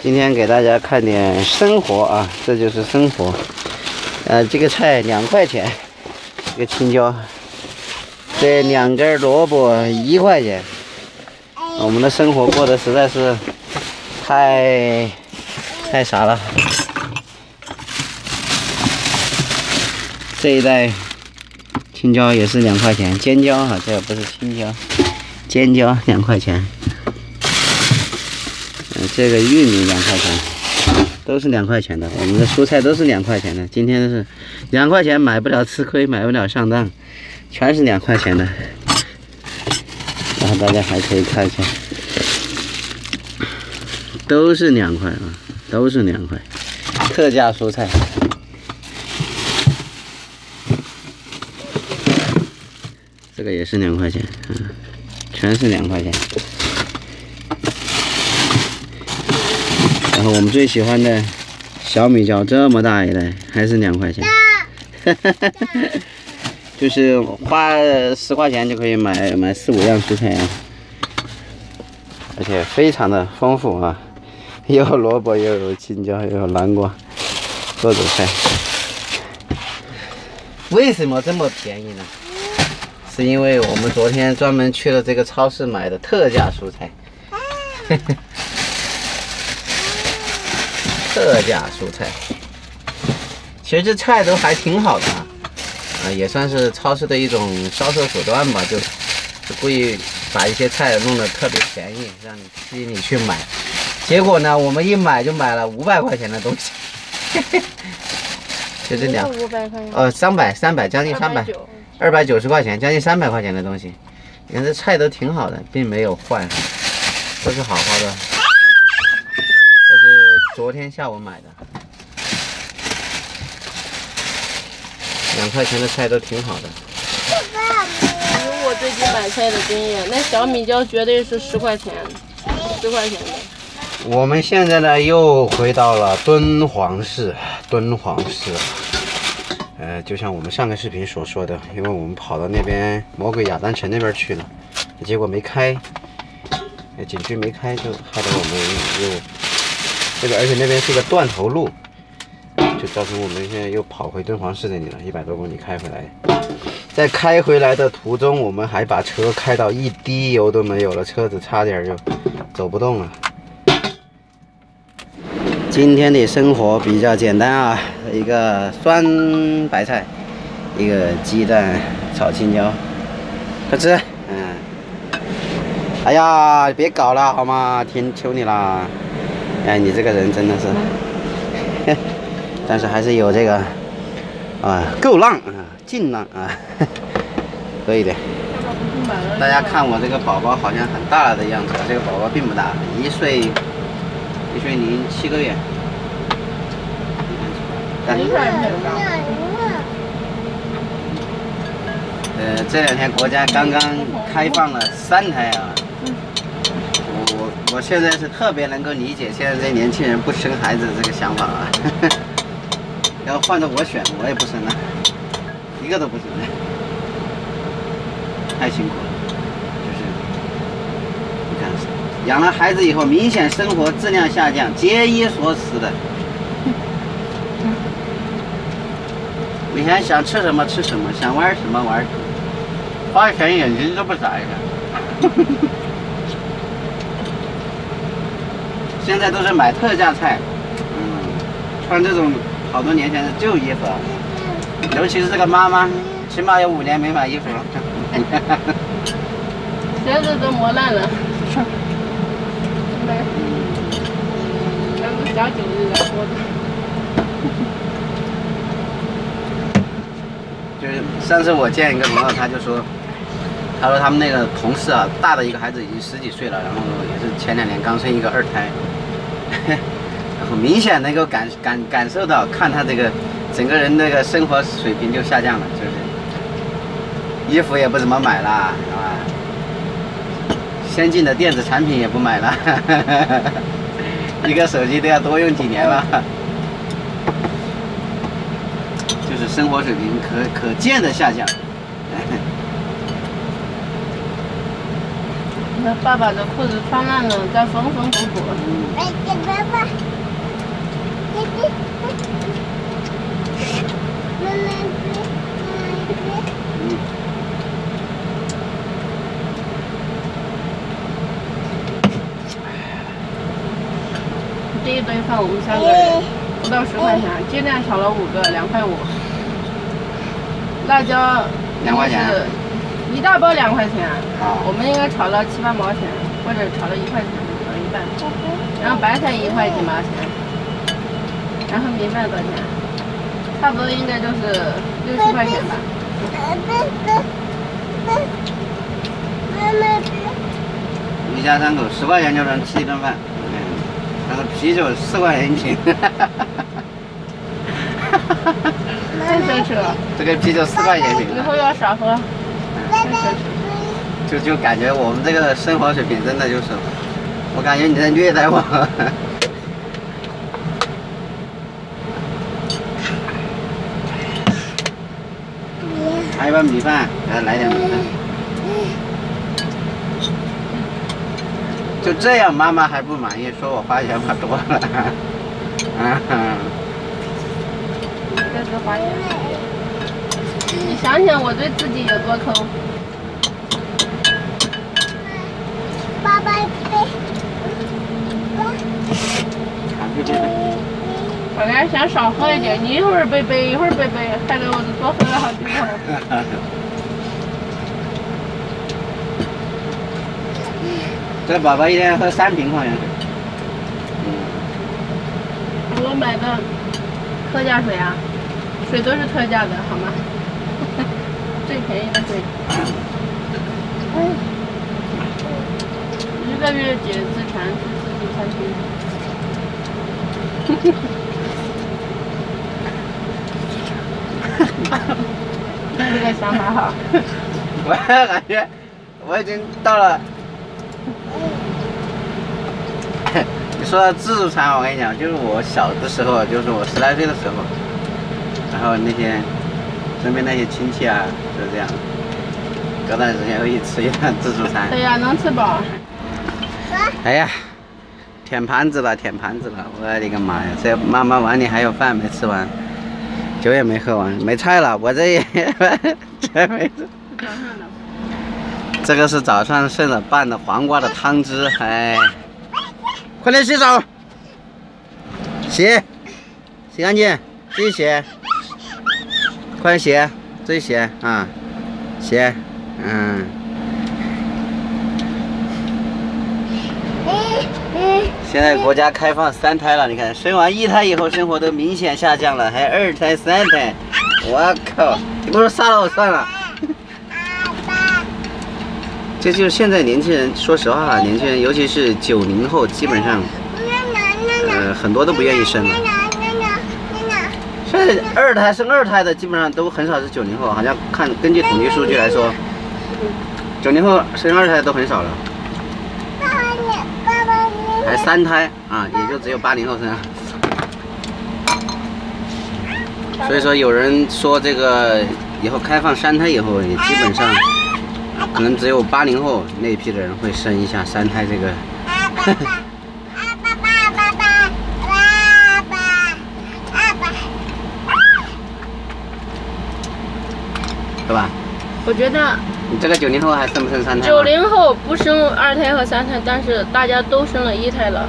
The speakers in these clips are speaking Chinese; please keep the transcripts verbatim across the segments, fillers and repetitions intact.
今天给大家看点生活啊，这就是生活。呃，这个菜两块钱，这个青椒，这两根萝卜一块钱。我们的生活过得实在是太太傻了。这一袋青椒也是两块钱，尖椒哈，这个不是青椒，尖椒两块钱。嗯，这个玉米两块钱，都是两块钱的。我们的蔬菜都是两块钱的。今天是两块钱买不了吃亏，买不了上当，全是两块钱的。然后大家还可以看一下，都是两块啊，都是两块，特价蔬菜。这个也是两块钱，嗯，全是两块钱。然后我们最喜欢的小米椒，这么大一袋，还是两块钱。就是花十块钱就可以买买四五样蔬菜啊，而且非常的丰富啊，又有萝卜，又有青椒，又有南瓜，各种菜。为什么这么便宜呢？是因为我们昨天专门去了这个超市买的特价蔬菜。特价蔬菜，其实这菜都还挺好的啊，啊，也算是超市的一种销售手段吧，就就故意把一些菜弄得特别便宜，让你吸引你去买。结果呢，我们一买就买了五百块钱的东西，就这两五百块钱，呃，三百三百将近三百，二百九十块钱，将近三百块钱的东西。你看这菜都挺好的，并没有坏，都是好好的。昨天下午买的，两块钱的菜都挺好的。 以我最近买菜的经验，那小米椒绝对是十块钱，十块钱的。 我们现在呢又回到了敦煌市，敦煌市。呃，就像我们上个视频所说的，因为我们跑到那边魔鬼亚丹城那边去了，结果没开，景区没开，就害得我们又。这个而且那边是个断头路，就造成我们现在又跑回敦煌市那里了，一百多公里开回来。在开回来的途中，我们还把车开到一滴油都没有了，车子差点就走不动了。今天的生活比较简单啊，一个酸白菜，一个鸡蛋炒青椒，快吃。嗯，哎呀，别搞了好吗？天，求你啦！哎，你这个人真的是，但是还是有这个啊，够浪啊，劲浪啊，可以的。大家看我这个宝宝好像很大了的样子，这个宝宝并不大，一岁一岁零七个月。但是，呃，这两天国家刚刚开放了三胎啊。我现在是特别能够理解现在这年轻人不生孩子的这个想法啊。要换着我选，我也不生了，一个都不生了，太辛苦了。就是你看，养了孩子以后，明显生活质量下降，节衣缩食的。每天想吃什么吃什么，想玩什么玩什么，花钱眼睛都不眨一下。现在都是买特价菜，嗯，穿这种好多年前的旧衣服，尤其是这个妈妈，起码有五年没买衣服了。 鞋子都磨烂了。来，咱们小九日来说的。 就是上次我见一个朋友，他就说，他说他们那个同事啊，大的一个孩子已经十几岁了，然后也是前两年刚生一个二胎。然后明显能够感感感受到，看他这个整个人那个生活水平就下降了，就是衣服也不怎么买了，是吧？先进的电子产品也不买了，一个手机都要多用几年了，就是生活水平可可见的下降。 那爸爸的裤子穿烂了，在缝缝补补。 这一顿饭我们三个人不到十块钱，鸡蛋炒了五个，两块五。辣椒两块钱， 一大包两块钱。 啊， 我们应该炒了七八毛钱，或者炒了一块钱，炒一半。然后白菜一块几毛钱，然后米饭多少钱？差不多应该就是六七块钱吧。 一家三口十块钱就能吃一顿饭，嗯，那个啤酒四块钱一瓶， 太奢侈了。 这个啤酒四块钱一瓶， 以后要少喝。太奢侈。 就就感觉我们这个生活水平真的就是，我感觉你在虐待我。还有碗米饭，来来点米饭。就这样，妈妈还不满意，说我花钱花多了。啊， 这是花钱。你想想我对自己有多抠。 爸爸背。 本来想少喝一点，你一会儿背背，一会儿背背，害得我多喝了好几口。 这宝宝一天喝三瓶矿泉水。嗯。 我买的特价水啊，水都是特价的，好吗？最便宜的水。一个月解自馋，去自助餐厅。这个想法好。 我感觉我已经到了。你说到自助餐，我跟你讲，就是我小的时候，就是我十来岁的时候，然后那些身边那些亲戚啊，就是这样，隔段时间会去吃一顿自助餐。 对呀，能吃饱。 哎呀，舔盘子了，舔盘子了！我的个妈呀，这妈妈碗里还有饭没吃完，酒也没喝完，没菜了，我这也这没吃。这个是早上剩了拌的黄瓜的汤汁，哎，快点洗手，洗，洗干净，自己洗，快洗，自己洗啊，洗，嗯。现在国家开放三胎了，你看生完一胎以后生活都明显下降了，还二胎、三胎，我靠，你不如杀了我算了。这就是现在年轻人，说实话，年轻人尤其是九零后，基本上，呃，很多都不愿意生了。现在二胎生二胎的基本上都很少是九零后，好像看根据统计数据来说，九零后生二胎都很少了。还三胎啊，也就只有八零后生。所以说有人说这个以后开放三胎以后，也基本上可能只有八零后那一批的人会生一下三胎这个。对吧？ 我觉得你这个九零后还生不生三胎？ 九零后不生二胎和三胎，但是大家都生了一胎了。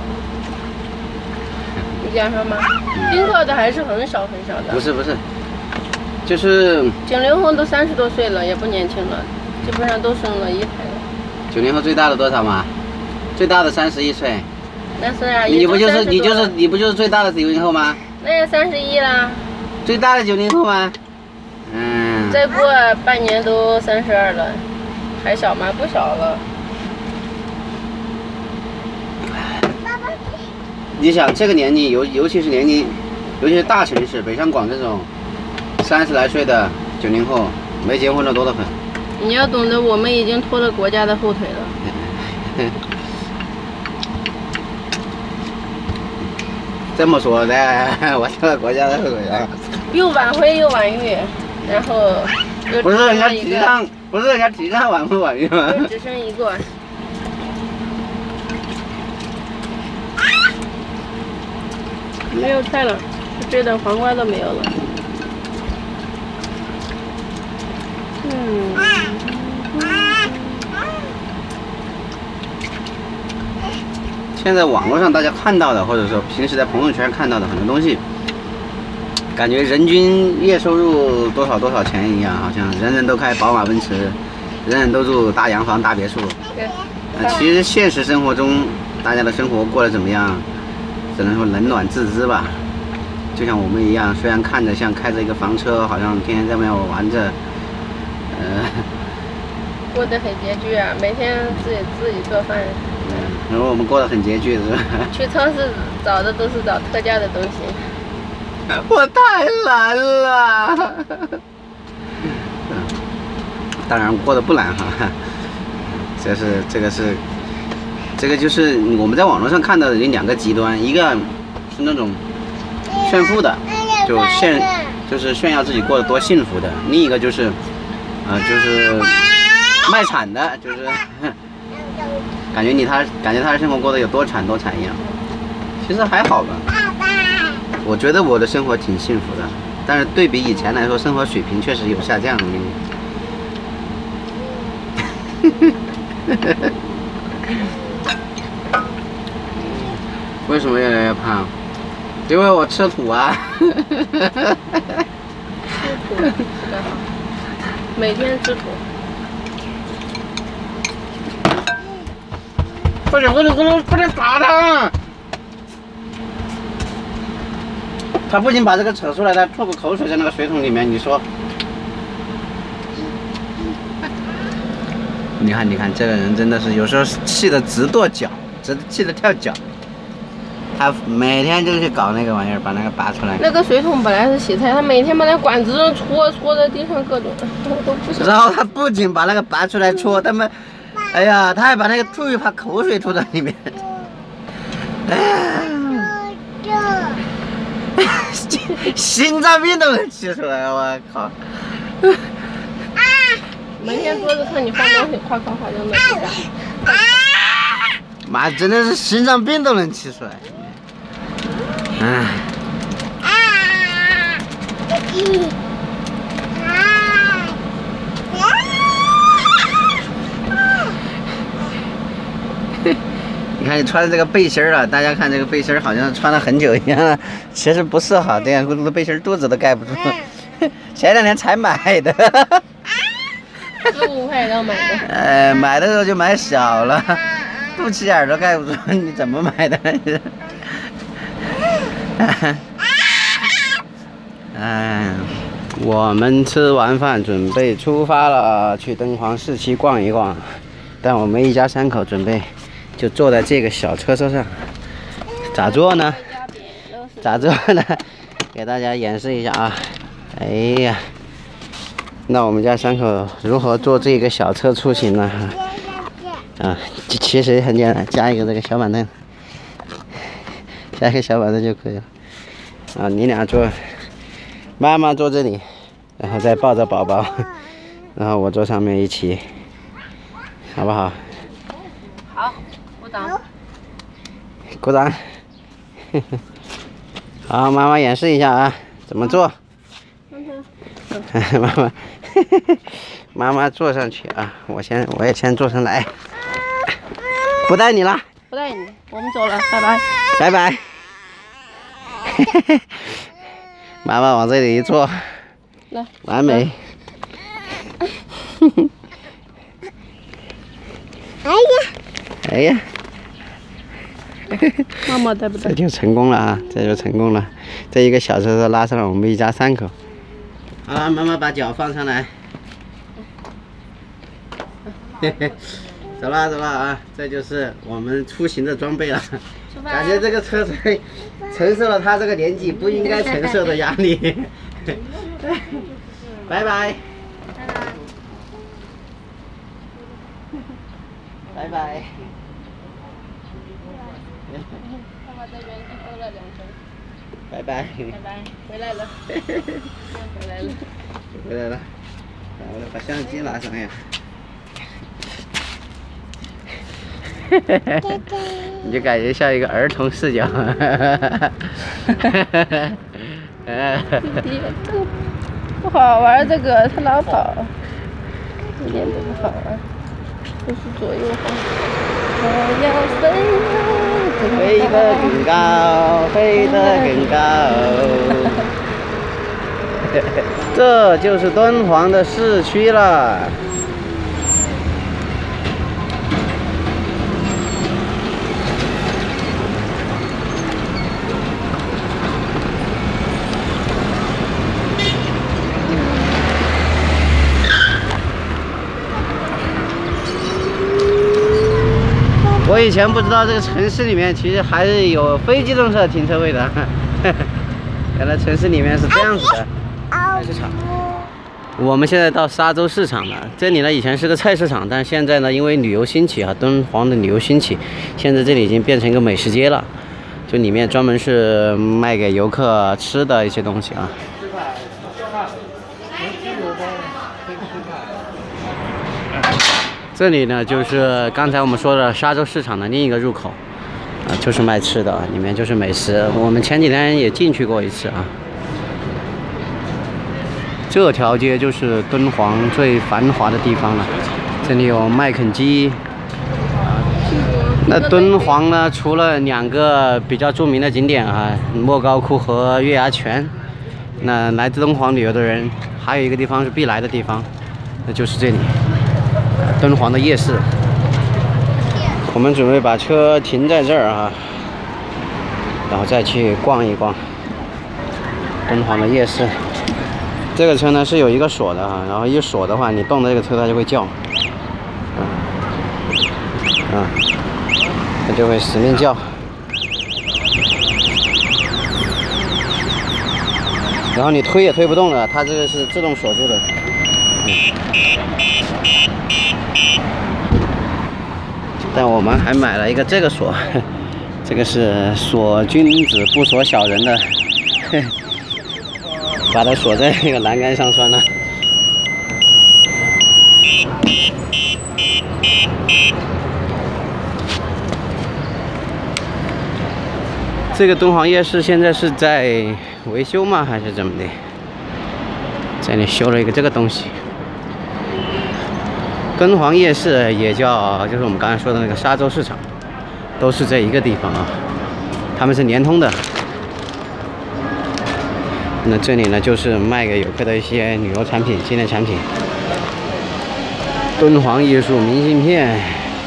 你敢说吗？丁克的还是很少很少的。 不是不是，就是九零后都三十多岁了，也不年轻了，基本上都生了一胎了。 九零后最大的多少嘛？最大的三十一岁。 那是啊， 你不就是你就是你不就是最大的九零后吗？ 那也三十一啦。 最大的九零后吗？嗯。 再过半年都三十二了，还小吗？不小了。 你想这个年纪，尤尤其是年纪，尤其是大城市，北上广这种三十来岁的九零后，没结婚的多得很。 你要懂得，我们已经拖了国家的后腿了。 这么说的，我拖了国家的后腿啊！ 又晚婚又晚育，然后又不是人家提倡，不是人家提倡晚婚晚育吗？ 只生一个。没有菜了，这的黄瓜都没有了。嗯。 现在网络上大家看到的，或者说平时在朋友圈看到的很多东西，感觉人均月收入多少多少钱一样，好像人人都开宝马奔驰，人人都住大洋房大别墅。 对。 呃，其实现实生活中，大家的生活过得怎么样，只能说冷暖自知吧。就像我们一样，虽然看着像开着一个房车，好像天天在外面玩着，呃， 过得很拮据啊，每天自己自己做饭。 嗯，然后我们过得很拮据，是吧？ 去超市找的都是找特价的东西。 我太懒了。当然过得不懒哈，这是这个是，这个就是我们在网络上看到的有两个极端，一个是那种炫富的，就炫就是炫耀自己过得多幸福的；另一个就是，呃，就是卖惨的，就是感觉你他感觉他的生活过得有多惨多惨一样。其实还好吧，我觉得我的生活挺幸福的，但是对比以前来说，生活水平确实有下降。我跟你为什么越来越胖？因为我吃土啊。 吃土吃得好，每天吃土。 快点，快点，快点，快点打他！他不仅把这个扯出来，他吐个口水在那个水桶里面，你说？你看，你看，这个人真的是有时候气得直跺脚，直气得跳脚。他每天就去搞那个玩意儿，把那个拔出来。 那个水桶本来是洗菜，他每天把那管子戳戳在地上各种，我都不想。 然后他不仅把那个拔出来戳，他们，哎呀，他还把那个吐一把口水吐在里面。心脏病都能气出来，我靠！ 每天桌子看你放东西，夸夸夸扔的地上。 妈，真的是心脏病都能气出来。唉。你看你穿的这个背心儿啊，大家看这个背心儿好像穿了很久一样，其实不是哈，这样这个背心儿肚子都盖不住，前两天才买的。 十五块钱买的。 呃，买的时候就买小了，肚脐眼儿都盖不住，你怎么买的？哎，我们吃完饭准备出发了，去敦煌市区逛一逛。但我们一家三口准备就坐在这个小车车上，咋坐呢？咋坐呢？给大家演示一下啊！哎呀，那我们家三口如何坐这个小车出行呢？啊，其实很简单，加一个这个小板凳，加一个小板凳就可以了。啊，你俩坐，妈妈坐这里，然后再抱着宝宝，然后我坐上面一起，好不好？ 好，鼓掌。 鼓掌。好，妈妈演示一下啊，怎么做？妈妈，妈妈坐上去啊！我先，我也先坐上来。不带你了， 不带你，我们走了，拜拜。 拜拜。妈妈往这里一坐， 来， 完美。 哎呀， 哎呀， 妈妈带不带？ 这就成功了啊！这就成功了，这一个小车车拉上了我们一家三口。好了，妈妈把脚放上来。嘿嘿，走了走了啊！这就是我们出行的装备了。感觉这个车子承受了他这个年纪不应该承受的压力。拜拜。拜拜。 妈妈在原地兜了两圈。 拜拜。 拜拜，回来了。回来了。 回来了。我把相机拿上呀。你就感觉像一个儿童视角。 弟弟，这个不好玩，这个他老跑，一点都不好玩，就是左右晃。我要飞呀！ 飞得更高，飞得更高。这就是敦煌的市区了。我以前不知道这个城市里面其实还是有非机动车停车位的，原来城市里面是这样子的。菜市场，我们现在到沙洲市场了。这里呢以前是个菜市场，但是现在呢因为旅游兴起啊，敦煌的旅游兴起，现在这里已经变成一个美食街了，就里面专门是卖给游客吃的一些东西啊。这里呢就是刚才我们说的沙洲市场的另一个入口啊，就是卖吃的，里面就是美食。我们前几天也进去过一次啊。这条街就是敦煌最繁华的地方了，这里有麦肯基。那敦煌呢，除了两个比较著名的景点啊，莫高窟和月牙泉，那来自敦煌旅游的人还有一个地方是必来的地方，那就是这里。敦煌的夜市，我们准备把车停在这儿啊，然后再去逛一逛敦煌的夜市。这个车呢是有一个锁的啊，然后一锁的话，你动的这个车它就会叫，啊，啊，它就会使命叫。然后你推也推不动了，它这个是自动锁住的。但我们还买了一个这个锁，这个是锁君子不锁小人的，把它锁在那个栏杆上算了。这个敦煌夜市现在是在维修吗？还是怎么的？这里修了一个这个东西。敦煌夜市也叫，就是我们刚才说的那个沙洲市场，都是这一个地方啊，他们是连通的。那这里呢，就是卖给游客的一些旅游产品、纪念产品。敦煌艺术明信片，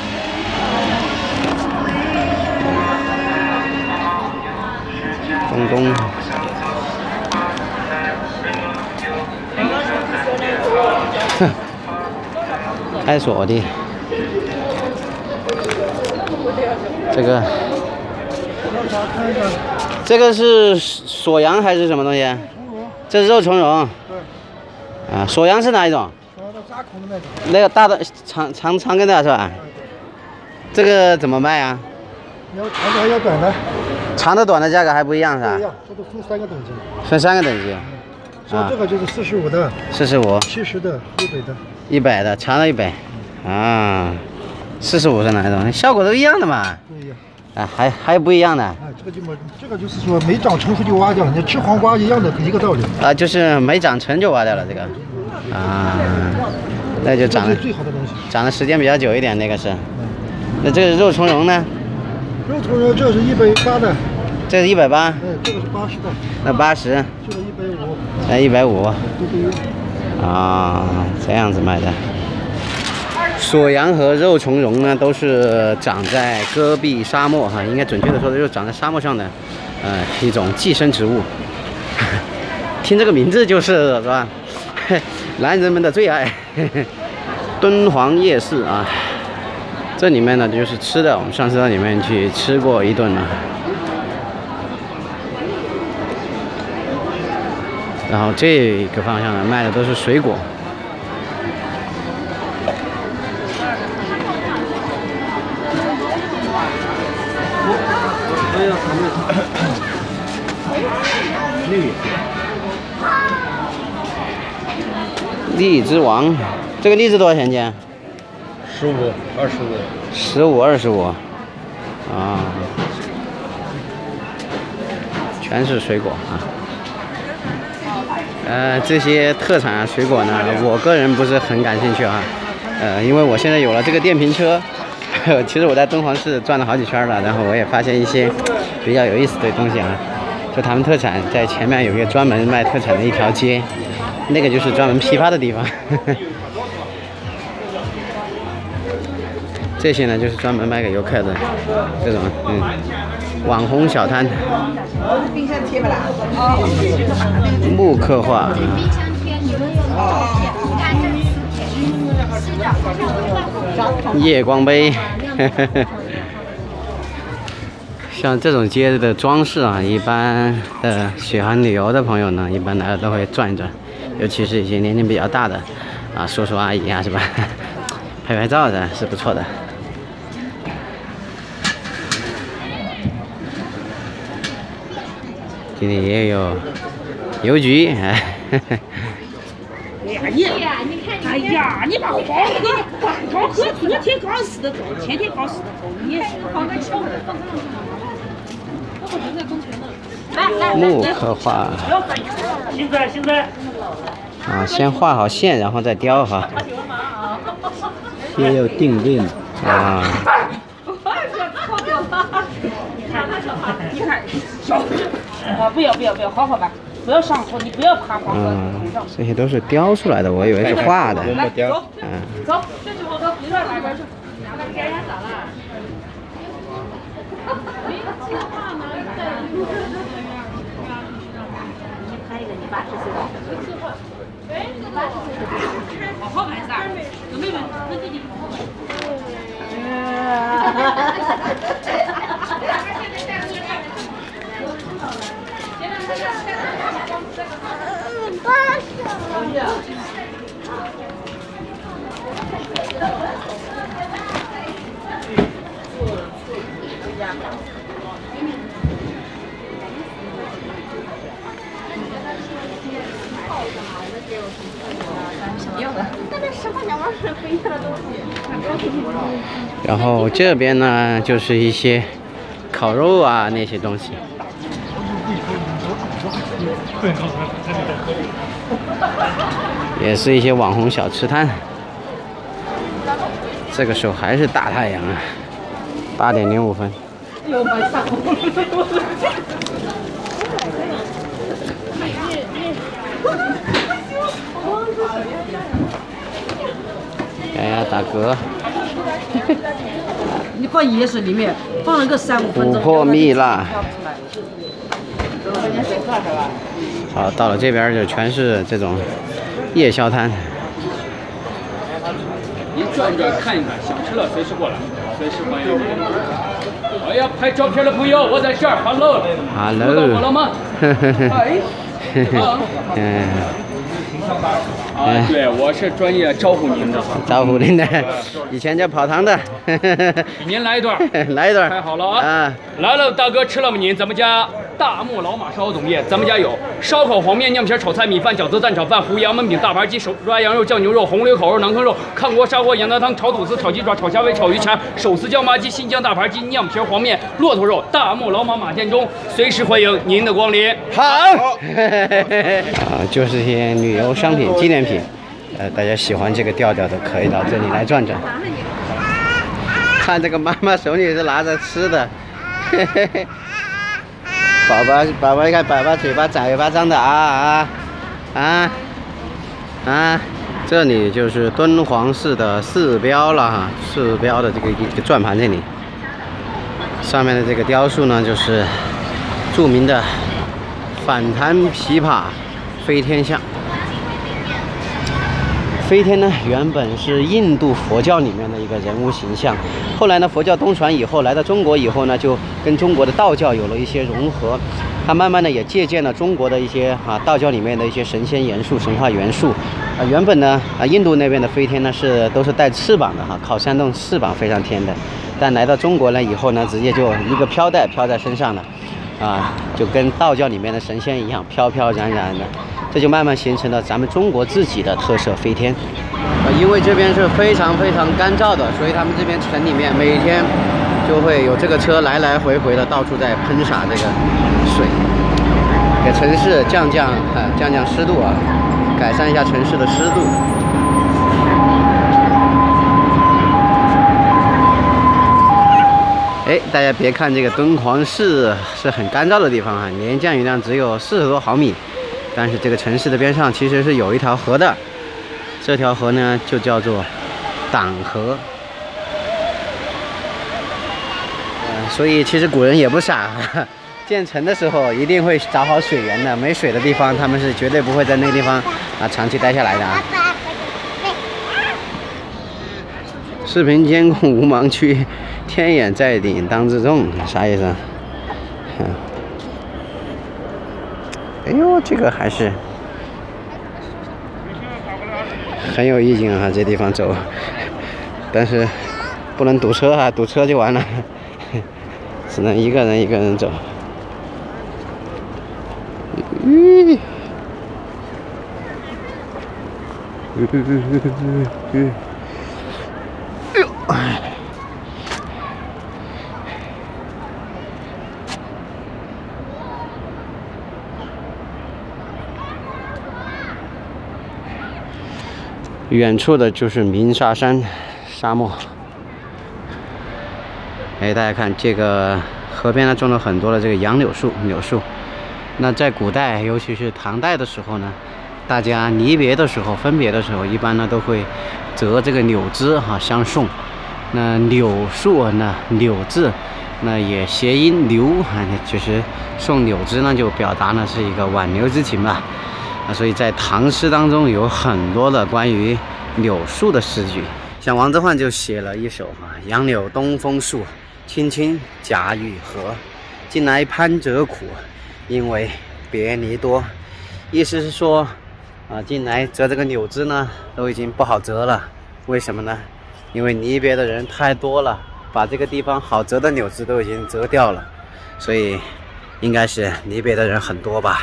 东东。哼。开锁的，这个，这个是锁阳还是什么东西？这是肉苁蓉。对。啊，锁阳是哪一种？扎孔的那种。那个大的长长长根的是吧？这个怎么卖啊？ 要长的还要短的？ 长的短的价格还不一样是吧？ 不一样，这都分三个等级。 分三个等级。 像这个就是四十五的。 四十五。 七十的，一百的。 一百的，长的一百，啊，四十五是哪一种？效果都一样的嘛。 不一样。 啊，还还有不一样的。 啊，这个就没，这个就是说没长成熟就挖掉了，你吃黄瓜一样的，一个道理。 啊，就是没长成就挖掉了这个。啊，那就长了。 最好的东西。 长的时间比较久一点，那个是。那这个肉苁蓉呢？ 肉苁蓉这是一百八的。 这是一百八。 哎，这个是八十的。 那八十。 这个一百五。 那一百五。 都不一样。 啊，这样子卖的。锁阳和肉苁蓉呢，都是长在戈壁沙漠哈，应该准确的说，就是长在沙漠上的，呃，一种寄生植物。听这个名字就是是吧？男人们的最爱。敦煌夜市啊，这里面呢就是吃的，我们上次到里面去吃过一顿了。然后这个方向呢，卖的都是水果。荔枝王，这个荔枝多少钱斤？ 十五、二十五。 十五、二十五。啊，全是水果啊。呃，这些特产水果呢，我个人不是很感兴趣啊。呃，因为我现在有了这个电瓶车， 其实我在敦煌市转了好几圈了，然后我也发现一些比较有意思的东西啊。就他们特产在前面有一个专门卖特产的一条街，那个就是专门批发的地方。这些呢就是专门卖给游客的这种嗯网红小摊。木刻画。夜光杯。像这种街的装饰啊，一般的喜欢旅游的朋友呢，一般来了都会转一转，尤其是一些年龄比较大的啊叔叔阿姨啊，是吧？拍拍照的是不错的。今天也有邮局，哎。 哎呀你，哎呀你把黄河黄河昨天刚死的走，前天刚死的走，你黄河桥的放上。 木刻画。 现在现在。 啊，先画好线，然后再雕哈。先要定链。啊。 你看，小啊，不要不要不要，好好吧，不要上头，你不要爬黄河头上。 这些都是雕出来的，我以为是画的。 来，走， 嗯。 走，这就往走，你这哪边去？两个边上咋了？拍一个你八十岁的。好好拍噻，妹妹，那弟弟好好拍。 然后这边呢，就是一些烤肉啊那些东西。也是一些网红小吃摊。这个时候还是大太阳啊，八点零五分。哎呀，打嗝。 你放椰子里面放了个三五分钟。 琥珀蜜蜡。好，到了这边就全是这种夜宵摊。 您转一转看一看，想吃了随时过来，随时欢迎。哎呀，拍照片的朋友，我在这儿 ，hello。 hello。 看到我了吗？哎。 嗯。 啊，对，我是专业招呼您的。 招呼您的，以前叫跑堂的。 给您来一段。 来一段。 太好了啊！ 啊， 来了，大哥吃了吗？您咱们家大漠老马烧总业，咱们家有烧烤、黄面、酿皮、炒菜、米饭、饺子、蛋炒饭、胡杨焖饼、大盘鸡、手抓羊肉、酱牛肉、红柳烤肉、馕坑肉、炕锅砂锅、羊杂汤、炒肚丝、炒鸡爪、炒虾尾、炒鱼肠、手撕椒麻鸡、新疆大盘鸡、酿皮黄面、骆驼肉。大漠老马马店中，随时欢迎您的光临。 好。啊，就是一些旅游商品、纪念品。呃，大家喜欢这个调调的，可以到这里来转转。看这个妈妈手里是拿着吃的，嘿嘿嘿。宝宝，宝宝，你看宝宝嘴巴嘴巴张的啊啊啊啊！这里就是敦煌市的寺标了哈，寺标的这个一个转盘这里，上面的这个雕塑呢，就是著名的反弹琵琶飞天像。飞天呢，原本是印度佛教里面的一个人物形象，后来呢，佛教东传以后，来到中国以后呢，就跟中国的道教有了一些融合，它慢慢的也借鉴了中国的一些啊道教里面的一些神仙元素、神话元素。啊，原本呢啊印度那边的飞天呢是都是带翅膀的哈，靠扇动翅膀飞上天的，但来到中国呢以后呢，直接就一个飘带飘在身上了，啊，就跟道教里面的神仙一样，飘飘然然的。这就慢慢形成了咱们中国自己的特色飞天。呃，因为这边是非常非常干燥的，所以他们这边城里面每天就会有这个车来来回回的到处在喷洒这个水，给城市降降啊降降湿度啊，改善一下城市的湿度。 哎，大家别看这个敦煌市是很干燥的地方啊，年降雨量只有四十多毫米，但是这个城市的边上其实是有一条河的，这条河呢就叫做党河。呃，所以其实古人也不傻，建城的时候一定会找好水源的，没水的地方他们是绝对不会在那个地方啊长期待下来的啊。视频监控无盲区，天眼在顶当自重，啥意思啊？嗯，哎呦，这个还是很有意境啊，这地方走，但是不能堵车啊，堵车就完了，只能一个人一个人走。嗯。嗯远处的就是鸣沙山沙漠。哎，大家看这个河边呢，种了很多的这个杨柳树、柳树。那在古代，尤其是唐代的时候呢，大家离别的时候、分别的时候，一般呢都会折这个柳枝哈、啊、相送。那柳树呢，柳字，那也谐音留啊，就是送柳枝呢，就表达呢是一个挽留之情吧。啊，所以在唐诗当中有很多的关于柳树的诗句，像王之涣就写了一首啊：杨柳东风树，青青甲与禾。近来攀折苦，因为别离多。意思是说，啊，近来折这个柳枝呢，都已经不好折了。为什么呢？因为离别的人太多了，把这个地方好折的柳枝都已经折掉了，所以应该是离别的人很多吧。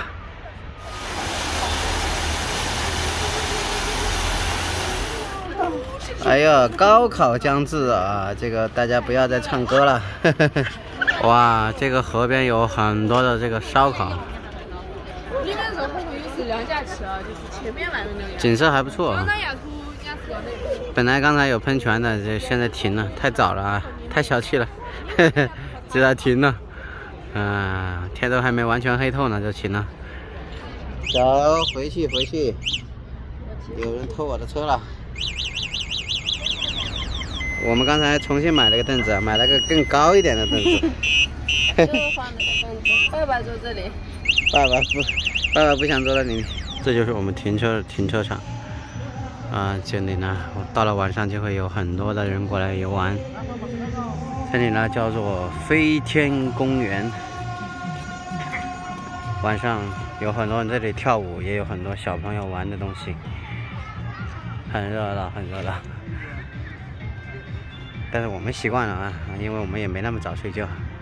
哎呀，高考将至啊！这个大家不要再唱歌了。哇，这个河边有很多的这个烧烤。 你那时候会不会是两家吃啊？就是前面买的那个。 景色还不错。本来刚才有喷泉的，这现在停了，太早了啊，太小气了，知道停了。嗯、呃，天都还没完全黑透呢，就停了。走，回去回去。有人偷我的车了。我们刚才重新买了个凳子，买了个更高一点的凳子。 就放那个凳子，爸爸坐这里。 爸爸不，爸爸不想坐在里面。这就是我们停车停车场。啊、呃，这里呢，到了晚上就会有很多的人过来游玩。这里呢叫做飞天公园。晚上有很多人这里跳舞，也有很多小朋友玩的东西，很热闹，很热闹。但是我们习惯了啊，因为我们也没那么早睡觉。